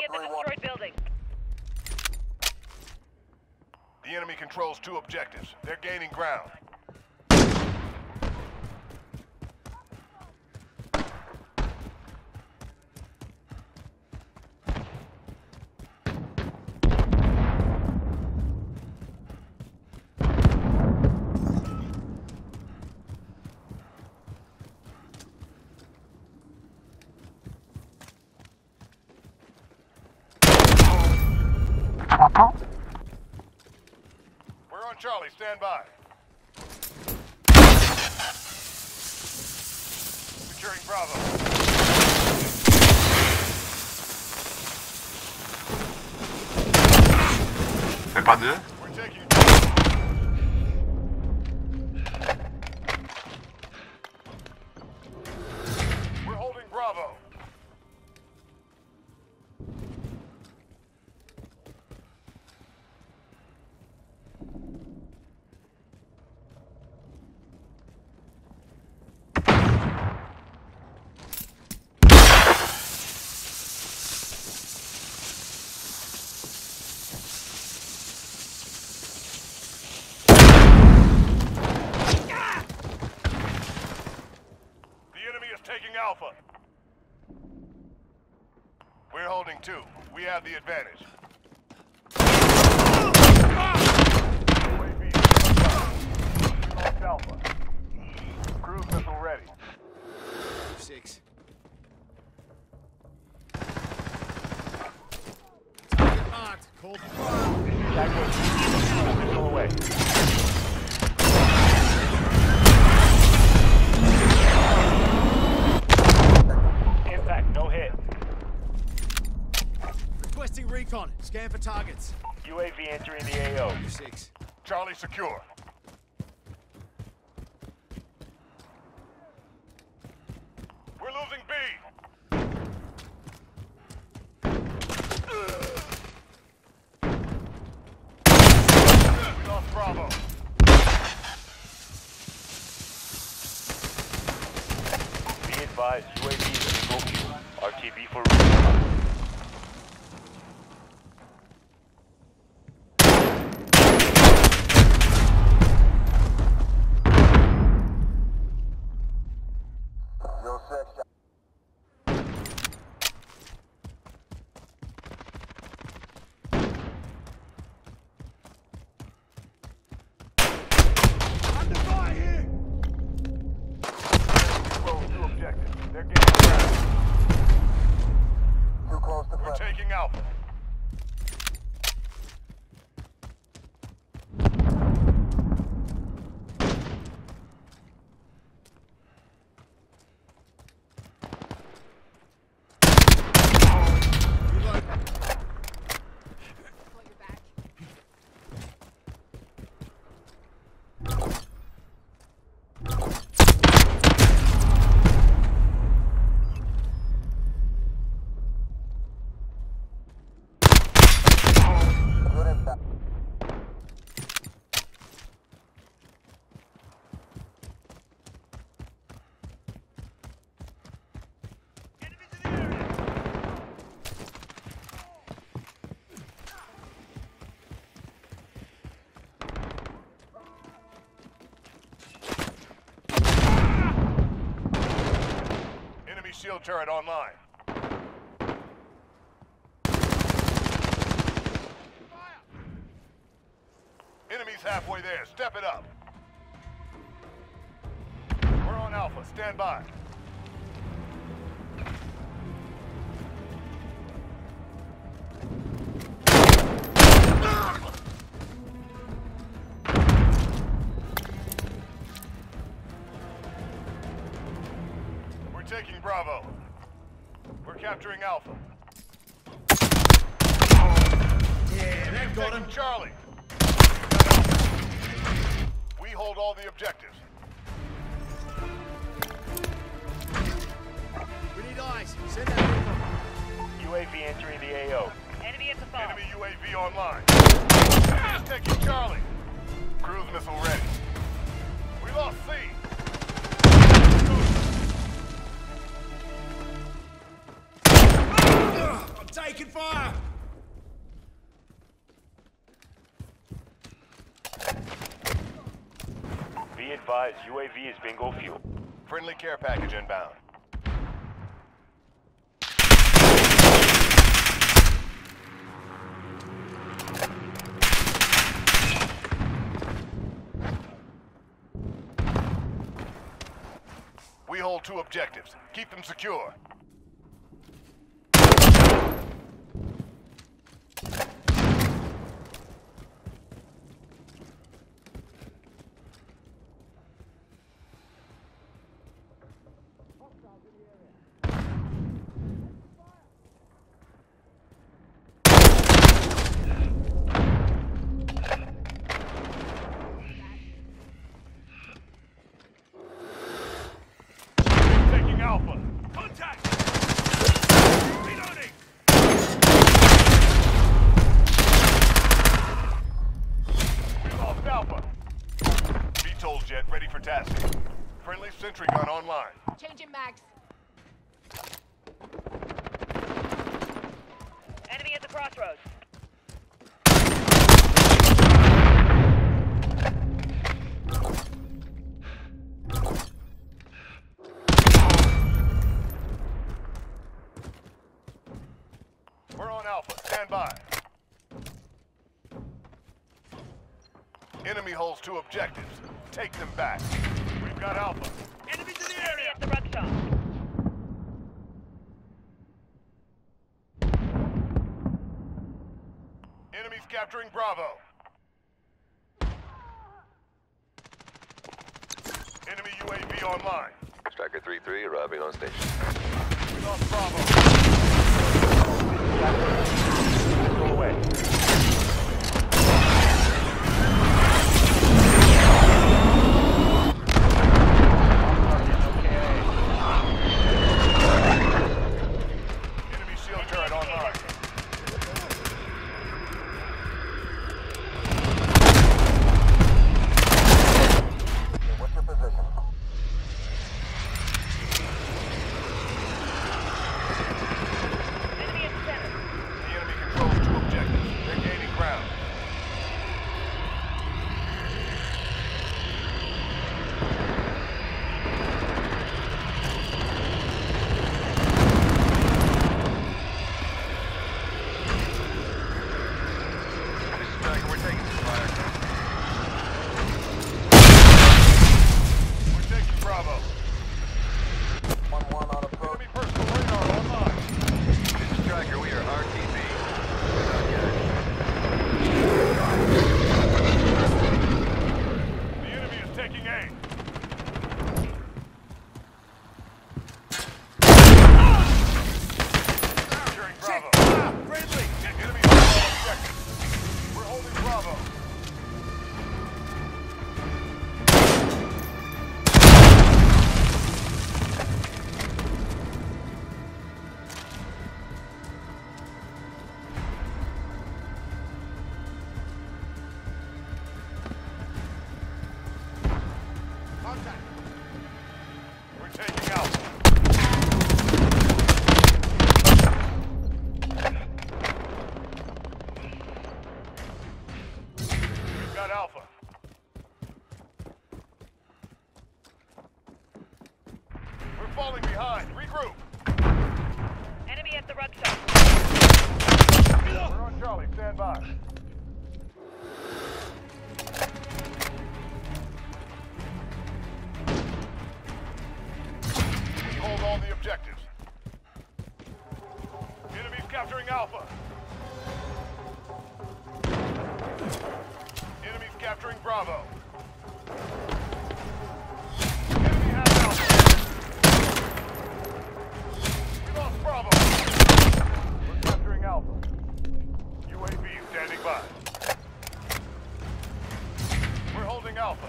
at the destroyed building. The enemy controls 2 objectives. They're gaining ground. We're on Charlie, stand by. Securing Bravo. Fait pas deux. We're taking... We're holding Bravo. Taking Alpha. We're holding 2. We have the advantage. UAV lost Alpha. Cruise missile ready. 6. Marked. Called Missile away. requesting recon. Scan for targets. UAV entering the AO. 6. Charlie secure. We're losing B. We lost Bravo. Be advised, UAV is in go queue. RTB for recon. Taking Alpha. Shield turret online. Fire. Enemies halfway there. Step it up. We're on Alpha. Stand by. Taking Bravo. We're capturing Alpha. Yeah, they've got him. Charlie. We hold all the objectives. We need eyes. Send that recon. UAV entering the AO. Enemy at the phone. Enemy UAV online. Taking Charlie. Cruise missile ready. We lost C. I'm taking fire! Be advised, UAV is bingo fuel. Friendly care package inbound. We hold 2 objectives. Keep them secure. Taking Alpha. Contact! Reloading! We lost Alpha. VTOL jet ready for tasking. Friendly sentry gun online. Changing mags. Enemy at the crossroads. We're on Alpha. Stand by. Enemy holds 2 objectives. Take them back. We've got Alpha. Enemies in the Enemy area! at the rug shop. Enemies capturing Bravo. Enemy UAV online. Striker 3-3 arriving on station. We lost Bravo. Missile away. Enemy shield turret online. What's your position? Enemy at the center. The enemy controls 2 objectives. They're gaining ground. This is Striker, we're taking some fire. We're taking Bravo. 1-1 on approach. Enemy personal radar online. This is Striker, we are RTB. Not yet. The enemy is taking A. Securing Bravo. Friendly! Enemy on all objectives. We're holding Bravo. Contact! We're taking Alpha. We've got Alpha. We're falling behind. Regroup. Enemy at the rug shop. We're on Charlie. Stand by. We hold all the objectives. Enemies capturing Alpha. Enemies capturing Bravo. Enemy has Alpha. We lost Bravo. We're capturing Alpha. UAV standing by. We're holding Alpha.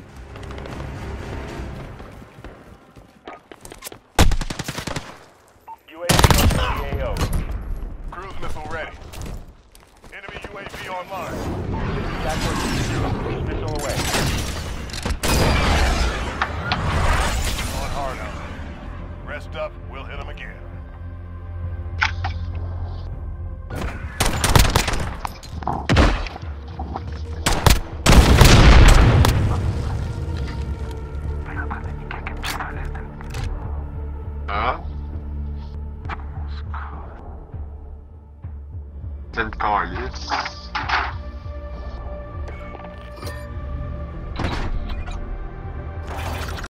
UAV on the AO. Cruise missile ready. Enemy UAV online. Cruise missile away. On hard out. Rest up, we'll hit them again. Hein? C'est une calice.